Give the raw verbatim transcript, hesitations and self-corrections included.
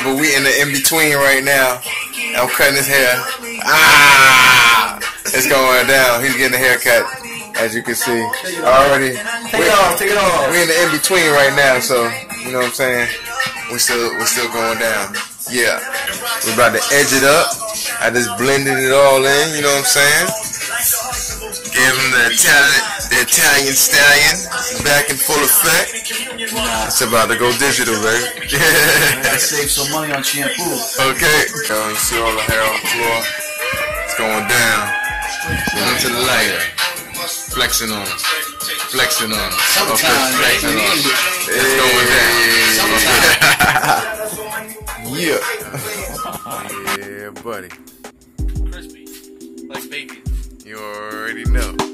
but we in the in-between right now. I'm cutting his hair. Ah! It's going down. He's getting a haircut, as you can see. Already. Take it off, take it off. We're in the in-between right now, so, you know what I'm saying? We're still, we're still going down. Yeah. We're about to edge it up. I just blended it all in, you know what I'm saying? Gave him the Italian, the Italian stallion back in full effect. It's about to go digital, baby. I gotta save some money on shampoo. Okay. Uh, you see all the hair on the floor? It's going down. Into the light. Flexing on us. Flexing on us. Sometimes, flexing on us. It's going down. Yeah. Yeah, buddy. Crispy. Like bacon. You already know.